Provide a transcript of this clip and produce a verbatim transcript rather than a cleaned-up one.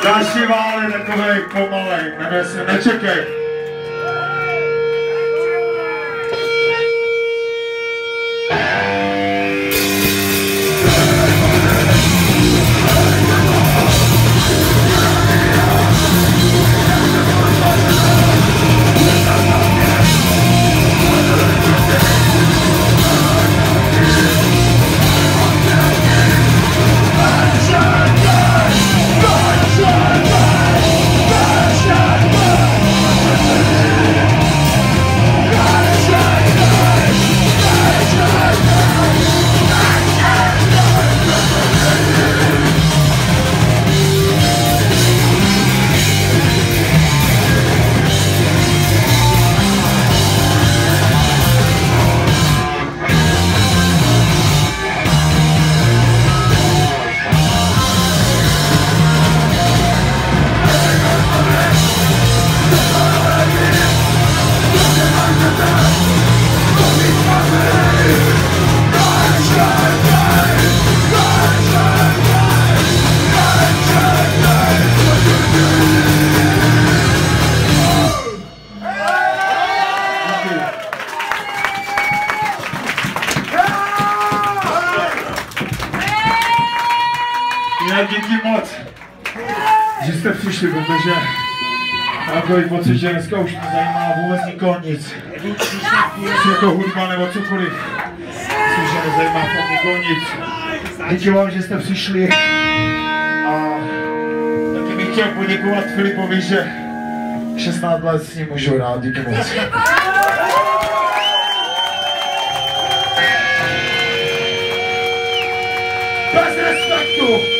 Další vál je takovej pomalej, jmenuje se Nečekej. Já díky moc, že jste přišli, protože takový pocit, že dneska už nezajímá vůbec nikoho nic. Už jako hudba nebo cokoliv. Myslím, že nezajímá fakt nikoho nic. Díky vám, že jste přišli. A taky bych chtěl poděkovat Filipovi, že šestnáct let s ním můžu hrát. Díky moc. Bez respektu!